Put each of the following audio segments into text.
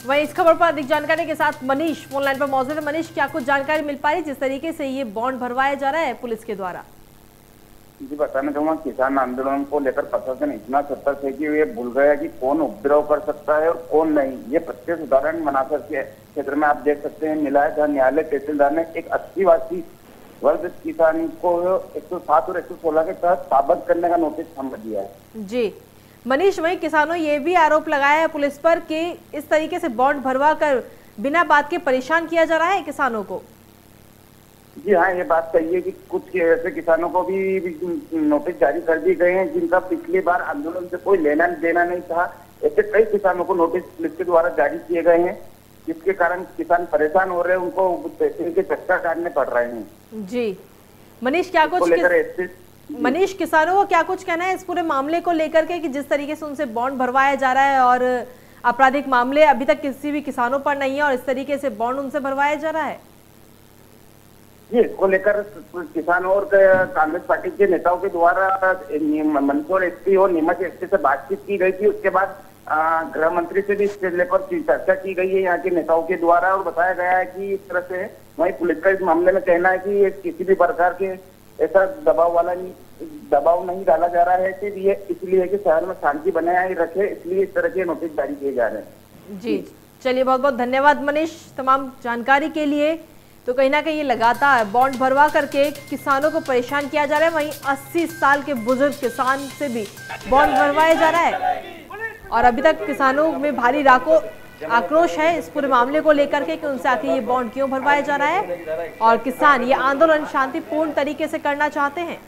वहीं इस खबर पर अधिक जानकारी के साथ मनीष फोन लाइन पर मौजूद है। मनीष, क्या कुछ जानकारी मिल पा रही जिस तरीके से ये बॉन्ड भरवाया जा रहा है पुलिस के द्वारा? जी बताना चाहूंगा, किसान आंदोलन को लेकर प्रशासन इतना सतर्क है कि वे भूल गया कि कौन उपद्रव कर सकता है और कौन नहीं। ये प्रत्यक्ष उदाहरण मनासर के क्षेत्र में आप देख सकते हैं। मिला है जहाँ न्यायालय तहसीलदार ने एक 80 वर्ग किसान को 107 और 116 के तहत साबित करने का नोटिस थमा दिया है। जी मनीष, वहीं किसानों ये भी आरोप लगाया है पुलिस पर कि इस तरीके से बॉन्ड भरवा कर बिना बात के परेशान किया जा रहा है किसानों को। जी हाँ, ये बात सही है कि कुछ ऐसे किसानों को भी नोटिस जारी कर दिए गए हैं जिनका पिछली बार आंदोलन से कोई लेना देना नहीं था। ऐसे कई किसानों को नोटिस पुलिस के द्वारा जारी किए गए हैं, जिसके कारण किसान परेशान हो रहे हैं, उनको पैसे के चक्कर काटने पड़ रहे हैं। जी मनीष, क्या कुछ मनीष किसानों को क्या कुछ कहना है इस पूरे मामले को लेकर के कि जिस तरीके से उनसे बॉन्ड भरवाया जा रहा है और आपराधिक मामले अभी तक किसी भी किसानों पर नहीं है और इस तरीके से बॉन्ड उनसे भरवाया जा रहा है? ये इसको लेकर किसानों और कांग्रेस पार्टी के नेताओं के द्वारा मंदसौर एसपी और नीमच एसपी से बातचीत की गई थी। उसके बाद गृह मंत्री से भी इस मामले पर चर्चा की गई है यहाँ के नेताओं के द्वारा, और बताया गया है कि इस तरह से वही पुलिस का इस मामले में कहना है कि किसी भी प्रकार के ऐसा दबाव नहीं डाला जा रहा है। सिर्फ ये इसलिए कि शहर में शांति बनाए रखे, इसलिए इस तरह के नोटिस जारी किए जा रहे हैं। जी चलिए, बहुत बहुत धन्यवाद मनीष तमाम जानकारी के लिए। तो कहीं ना कहीं ये लगातार बॉन्ड भरवा करके किसानों को परेशान किया जा रहा है। वहीं 80 साल के बुजुर्ग किसान से भी बॉन्ड भरवाया जा रहा है और अभी तक किसानों में भारी आक्रोश है इस पूरे मामले को लेकर के कि उनसे आखिर ये बॉन्ड क्यों भरवाया जा रहा है और किसान ये आंदोलन शांतिपूर्ण तरीके से करना चाहते हैं।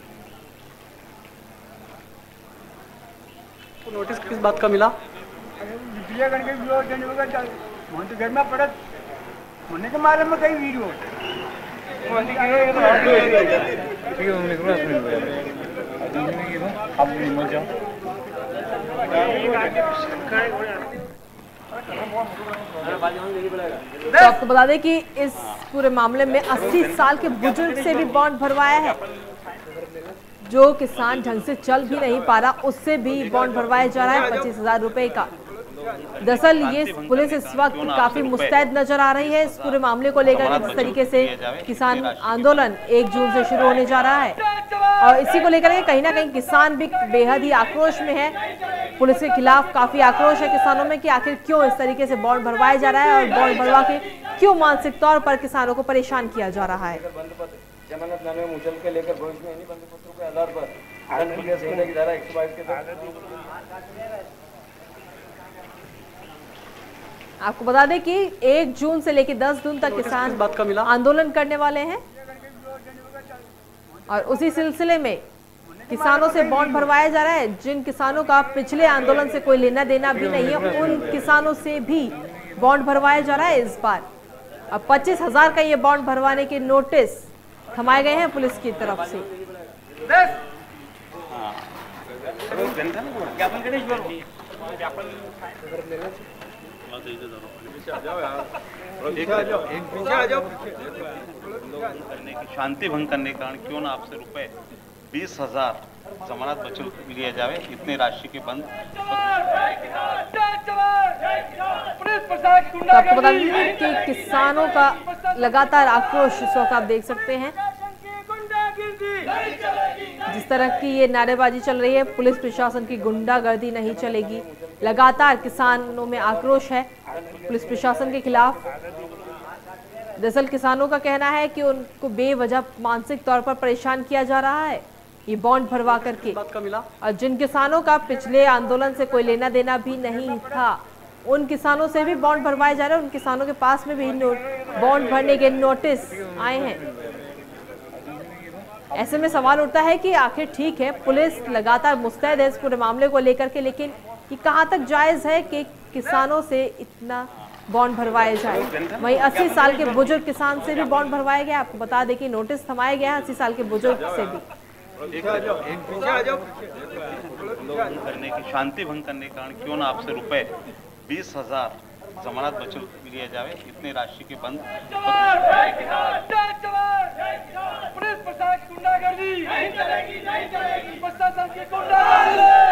नोटिस किस बात का मिला? घर में पड़ा होने के मारे में कई वीडियो तो आपको बता दें कि इस पूरे मामले में 80 साल के बुजुर्ग से भी बॉन्ड भरवाया है। जो किसान ढंग से चल भी नहीं पा रहा उससे भी बॉन्ड भरवाया जा रहा है 25,000 रुपए का। दरअसल ये पुलिस इस वक्त काफी मुस्तैद नजर आ रही है इस पूरे मामले को लेकर जिस तरीके से किसान आंदोलन 1 जून से शुरू होने जा रहा है और इसी को लेकर कहीं ना कहीं किसान भी बेहद ही आक्रोश में है। पुलिस के खिलाफ काफी आक्रोश है किसानों में कि आखिर क्यों इस तरीके से बॉन्ड भरवाया जा रहा है और बॉन्ड भरवा के क्यों मानसिक तौर पर किसानों को परेशान किया जा रहा है। जमानतनामे मुचल के लेकर भविष्य में बंद पत्रों के आधार पर की धारा 122 के तहत आपको बता दें कि 1 जून से लेकर 10 जून तक किसान बात का मिला आंदोलन करने वाले हैं और उसी सिलसिले में किसानों से बॉन्ड भरवाया जा रहा है। जिन किसानों का पिछले आंदोलन से कोई लेना देना भी नहीं है उन किसानों से भी बॉन्ड भरवाया जा रहा है इस बार। अब 25,000 का ये बॉन्ड भरवाने के नोटिस थमाए गए हैं पुलिस की तरफ से। शांति भंग करने के कारण क्यों ना आपसे रुपए 20,000 जमानत वसूल लिया जावे, इतनी राशि के बंद। तो आपको बता दें कि किसानों का लगातार आक्रोश इस वक्त आप देख सकते हैं। जिस तरह की ये नारेबाजी चल रही है, पुलिस प्रशासन की गुंडागर्दी नहीं चलेगी। लगातार किसानों में आक्रोश है पुलिस प्रशासन के खिलाफ। दरअसल किसानों का कहना है कि उनको बेवजह मानसिक तौर पर परेशान किया जा रहा है ये बॉन्ड भरवा करके। और जिन किसानों का पिछले आंदोलन से कोई लेना देना भी नहीं था उन किसानों से भी बॉन्ड भरवाए जा रहे हैं। उन किसानों के पास में भी बॉन्ड भरने के नोटिस आए हैं। ऐसे में सवाल उठता है कि आखिर ठीक है पुलिस लगातार मुस्तैद है इस पूरे मामले को लेकर के, लेकिन ये कहां तक जायज है कि किसानों से इतना बॉन्ड भरवाया जाए। वहीं 80 साल के बुजुर्ग किसान से भी बॉन्ड भरवाया गया। आपको बता दें कि नोटिस थमाया गया है 80 साल के बुजुर्ग से भी। करने की शांति भंग करने के कारण क्यों ना आपसे रुपए 20,000 जमानत वसूल लिया जावे, इतनी राशि के बंद। पुलिस प्रशासन की गुंडागर्दी नहीं चलेगी, नहीं चलेगी। प्रशासन की गुंडागर्दी